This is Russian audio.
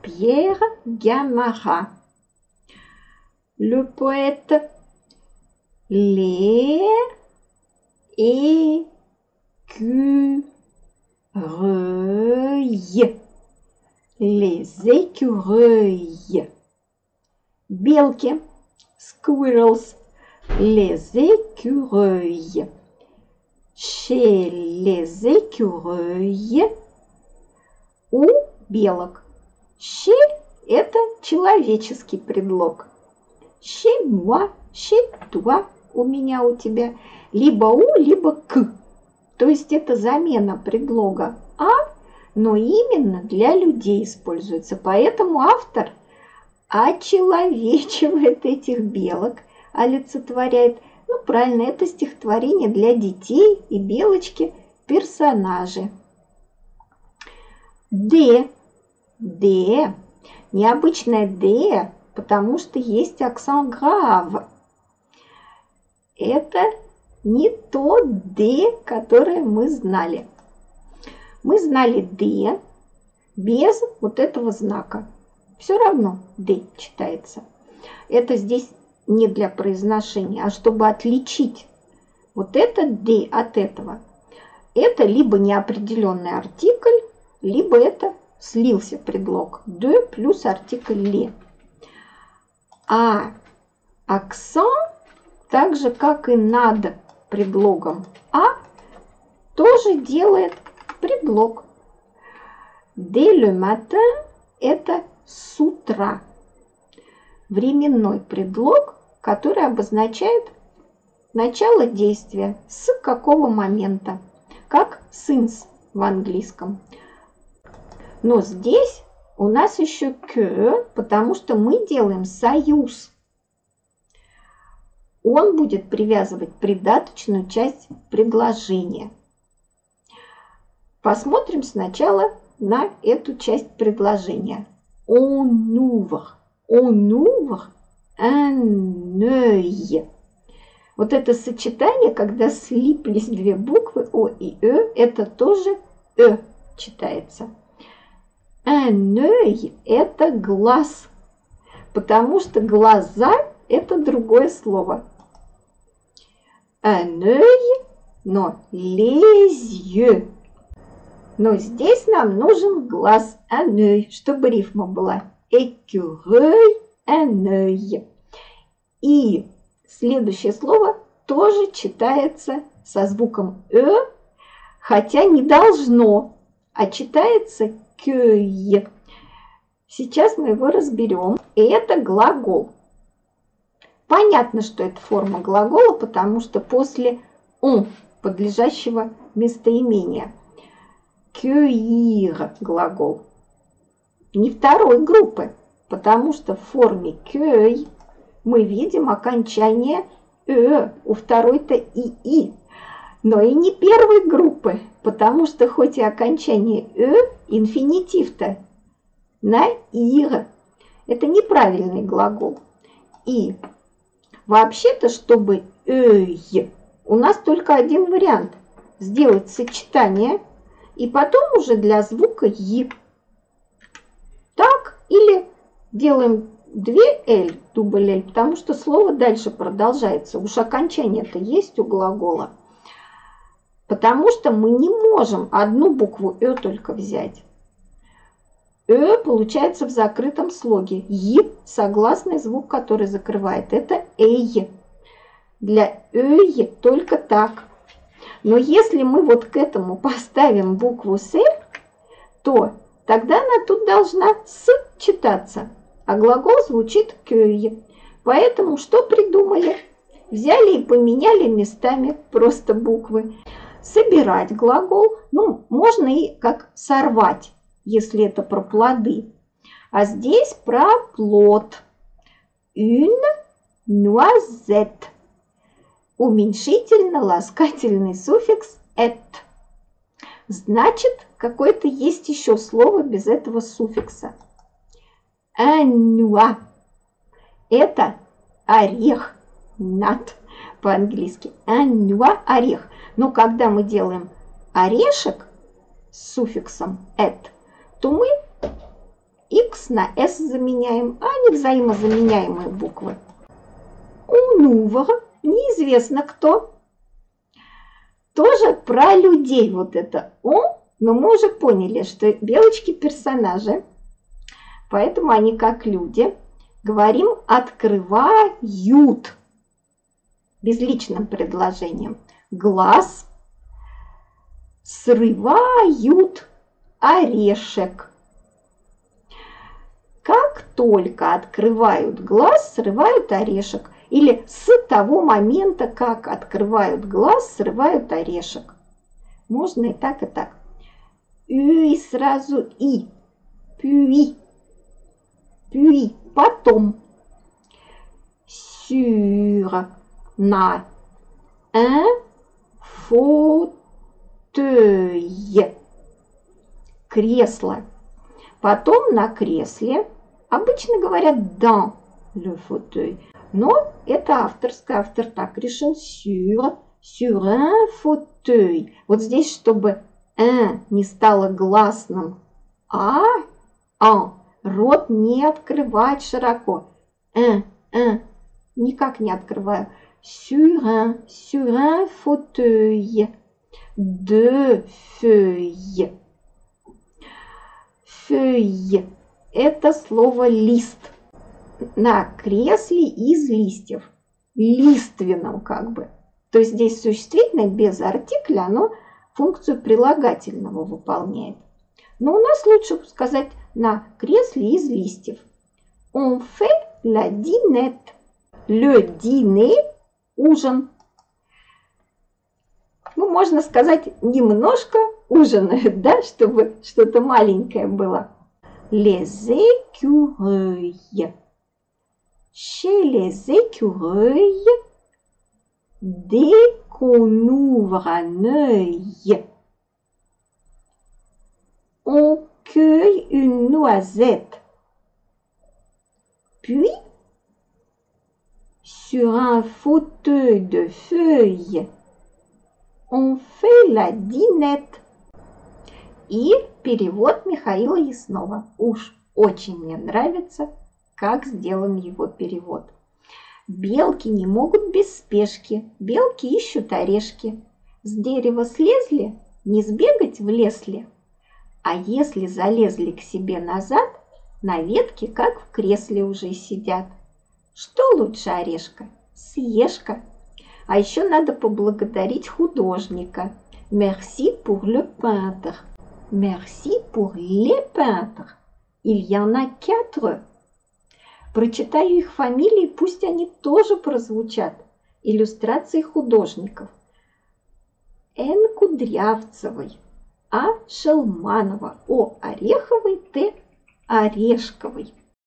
Pierre Gamarra. Le poète les écureuils. Les écureuils. Белки. Squirrels. Les écureuils. Chez les écureuils у белок. Chez – это человеческий предлог. Chez moi, chez toi – у меня, у тебя. Либо у, либо к. То есть это замена предлога а, но именно для людей используется. Поэтому автор очеловечивает этих белок, олицетворяет. Ну, правильно, это стихотворение для детей и белочки персонажи. Д. Д. Необычное Д, потому что есть акцент грав. Это не то Д, которое мы знали. Мы знали Д без вот этого знака. Все равно Д читается. Это здесь не для произношения, а чтобы отличить вот это «д» от этого. Это либо неопределенный артикль, либо это слился предлог «de» плюс артикль «ле». А акцент, так же как и над предлогом «а», тоже делает предлог. «Dès le matin» – это «с утра». Временной предлог, который обозначает начало действия, с какого момента, как since в английском. Но здесь у нас еще que, потому что мы делаем союз. Он будет привязывать придаточную часть предложения. Посмотрим сначала на эту часть предложения. On ouvre. On ouvre un œil. Вот это сочетание, когда слиплись две буквы О и Э, это тоже Э читается. Un œil – это глаз, потому что глаза – это другое слово. Un œil, но les yeux. Но здесь нам нужен глаз, un œil, чтобы рифма была. Écureuil, un œil. И следующее слово тоже читается со звуком «э», хотя не должно, а читается «cueil». Сейчас мы его разберем. И это глагол. Понятно, что это форма глагола, потому что после «on» подлежащего местоимения. «Cueillir» глагол. Не второй группы, потому что в форме «cueil» мы видим окончание «э», у второй-то «и». Но и не первой группы, потому что хоть и окончание «э», инфинитив-то на «ир». Это неправильный глагол. И вообще-то, чтобы «эй», у нас только один вариант. Сделать сочетание и потом уже для звука «и». Так, или делаем две «л», дубль «л», потому что слово дальше продолжается. Уж окончание-то есть у глагола. Потому что мы не можем одну букву «э» только взять. «Э» получается в закрытом слоге. «И» – согласный звук, который закрывает. Это «эй». Для «эй» только так. Но если мы вот к этому поставим букву «с», то тогда она тут должна «с» читаться, а глагол звучит «cueil». Поэтому что придумали? Взяли и поменяли местами просто буквы. Собирать глагол, ну, можно и как сорвать, если это про плоды. А здесь про плод. Une noisette. Уменьшительно-ласкательный суффикс «et». Значит, какое-то есть еще слово без этого суффикса. Un это орех, nut по-английски. Un орех. Но когда мы делаем орешек с суффиксом «et», то мы x С на С заменяем, а не взаимозаменяемые буквы. On ouvre, неизвестно кто. Тоже про людей вот это «он», но мы уже поняли, что белочки персонажи, поэтому они как люди. Говорим «открывают» безличным предложением. Глаз, срывают орешек. Как только открывают глаз, срывают орешек. Или с того момента, как открывают глаз, срывают орешек. Можно и так, и так. И сразу и. Puis. Puis. Потом. Sur. На. Un fauteuil. Кресло. Потом на кресле. Обычно говорят dans le fauteuil. Но это авторское. Автор так решил. Sur un fauteuil. Вот здесь, чтобы «un» не стало гласным, а «un». Рот не открывать широко. «Un», никак не открываю. Sur un fauteuil. Deux feuilles. Feuille – это слово «лист». На кресле из листьев. Лиственном как бы. То есть здесь существительное без артикля, оно функцию прилагательного выполняет. Но у нас лучше сказать на кресле из листьев. On fait la dînette. Le dîner – ужин. Ну, можно сказать, немножко ужинают, да, чтобы что-то маленькое было. Les écureuils. Chez les écureuils, dès qu'on ouvre un œil, on cueille une noisette. Puis, sur un fauteuil de feuilles, on fait la dînette. И перевод Михаила Яснова. Уж очень мне нравится, как сделан его перевод. Белки не могут без спешки, белки ищут орешки. С дерева слезли, не сбегать в лес ли? А если залезли к себе назад, на ветке, как в кресле уже сидят. Что лучше орешка? Съешка. А еще надо поблагодарить художника. Merci pour le peintre. Merci pour les peintres. Il y en a 4. Прочитаю их фамилии, пусть они тоже прозвучат. Иллюстрации художников. Н. Кудрявцевой, А. Шелманова, О. Ореховой, Т. Орешковой.